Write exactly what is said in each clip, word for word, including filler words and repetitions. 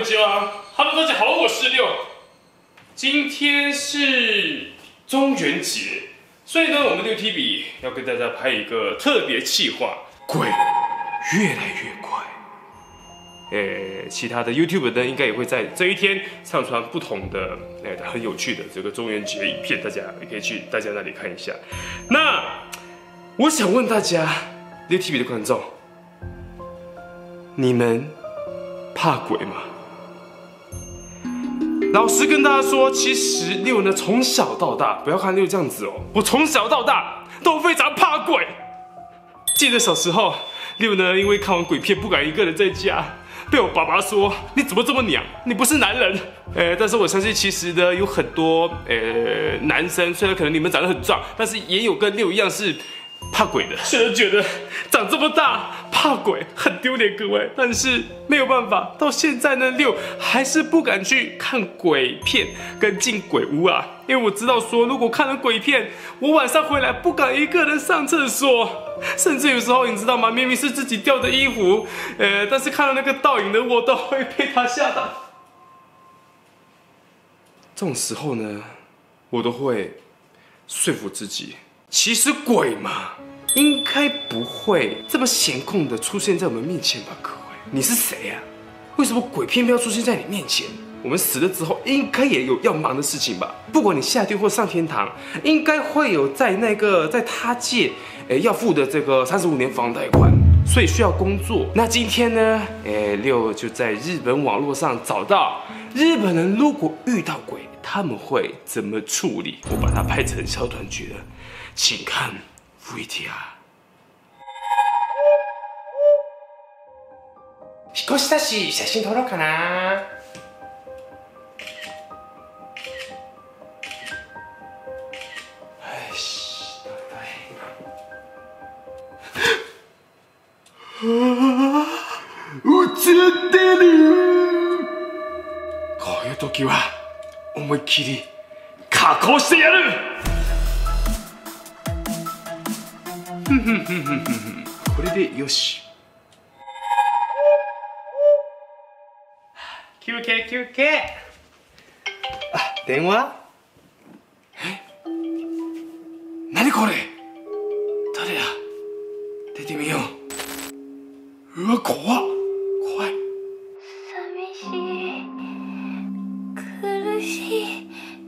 们吉娃 ，Hello， 大家好，我是六。今天是中元节，所以呢，我们六 T V 要跟大家拍一个特别企划，鬼越来越快。呃，其他的 YouTube 呢，应该也会在这一天上传不同的，呃，很有趣的这个中元节影片，大家也可以去大家那里看一下。那我想问大家，六 T V 的观众，你们怕鬼吗？老实跟大家说，其实六呢从小到大，不要看六这样子哦，我从小到大都非常怕鬼。记得小时候，六呢因为看完鬼片不敢一个人在家，被我爸爸说你怎么这么娘，你不是男人。呃，但是我相信其实呢有很多呃男生，虽然可能你们长得很壮，但是也有跟六一样是怕鬼的。虽然觉得长这么大怕鬼很丢脸，各位，但是没有办法，到现在呢，六还是不敢去看鬼片跟进鬼屋啊，因为我知道说，如果看了鬼片，我晚上回来不敢一个人上厕所，甚至有时候你知道吗？明明是自己掉的衣服，呃，但是看到那个倒影的我，都会被他吓到。这种时候呢，我都会说服自己，其实鬼嘛，应该不会这么闲空的出现在我们面前吧？各位，你是谁啊？为什么鬼偏偏要出现在你面前？我们死了之后，应该也有要忙的事情吧？不管你下地或上天堂，应该会有在那个在他界，诶要付的这个三十五年房贷款，所以需要工作。那今天呢，诶六就在日本网络上找到日本人如果遇到鬼，他们会怎么处理？我把它拍成小短剧了，请看 V T R。引っ越したし、写真撮ろうかな。よし、どれ。映ってる。こういう時は思いっきり加工してやる。ふんふんふんふんふん。これでよし。休憩休憩。あ、電話？え？何これ？誰だ？出てみよう。うわ、怖っ。怖い。 寂しい。苦しい。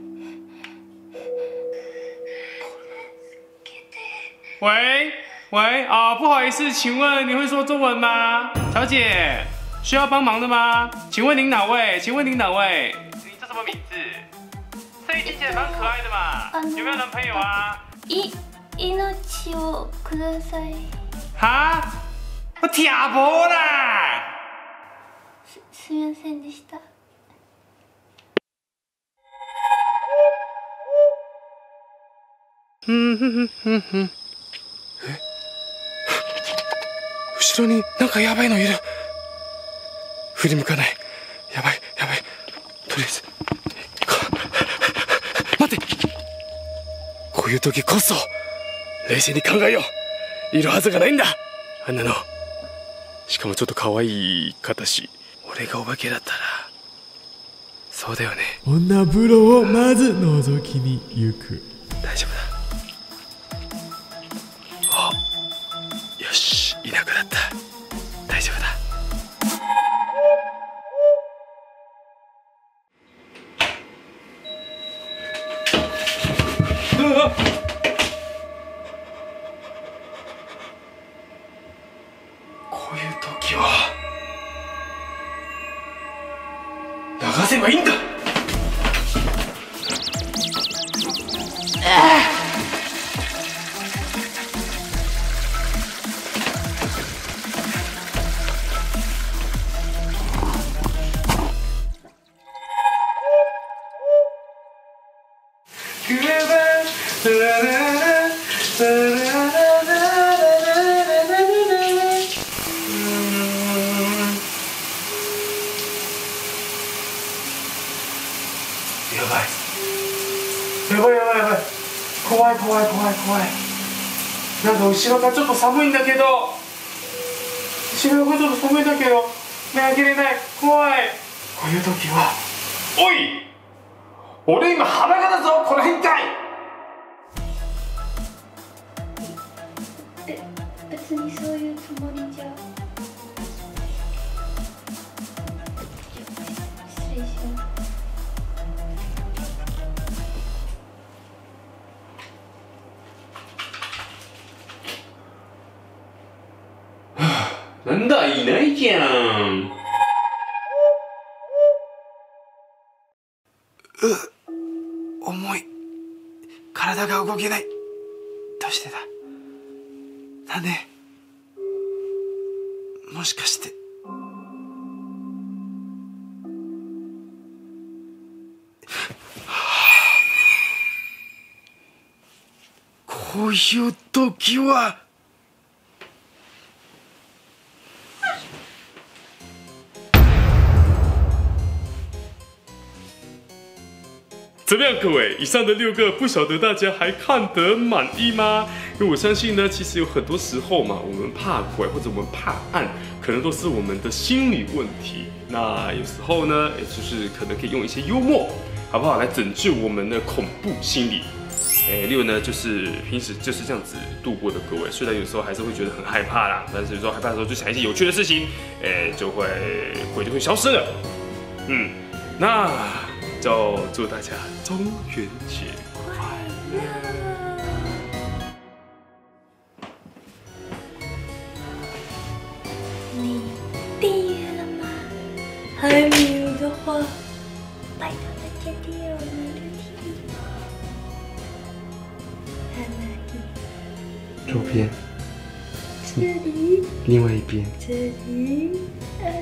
喂喂啊、哦，不好意思，请问你会说中文吗，小姐？需要帮忙的吗？请问您哪位？请问您哪位？你叫什么名字？声音听起来蛮可爱的嘛，有没有男朋友啊？ い命をください。 哈？我听无啦。 すすみませんでした。 うんふんふんふん。え？後ろになんかやばいのいる。振り向かない。やばいやばい。とりあえず待って。こういう時こそ冷静に考えよう。いるはずがないんだ、あんなの。しかもちょっと可愛い方し、俺がお化けだったらそうだよね。 女風呂をまず覗きに行く。 大丈夫だ。お、よし、いなくなった。大丈夫だ。こういう時は流せばいいんだ。やばいやばいやばいやばい。怖い怖い怖い怖い。なんか後ろがちょっと寒いんだけど後ろがちょっと寒いんだけど目開けれない。怖い。 こういう時は、おい、俺今裸だぞ、この変態。 え、別にそういうつもりじゃ。失礼します。 なんだ、いないじゃん。う、重い。体が動けない。どうしてだ。なんで。もしかして。こういう時は。怎么样，各位？以上的六个，不晓得大家还看得满意吗？因为我相信呢，其实有很多时候嘛，我们怕鬼或者我们怕暗，可能都是我们的心理问题。那有时候呢，也就是可能可以用一些幽默，好不好，来拯救我们的恐怖心理。哎，例如呢，就是平时就是这样子度过的，各位。虽然有时候还是会觉得很害怕啦，但是有时候害怕的时候就想一些有趣的事情，哎，就会鬼就会消失了。嗯，那。就祝大家中元节快乐！ 你订阅了吗？还没有的话，拜托大家订阅我们的 T V。在哪里？ 左边。 这里。 另外一边。 这里。啊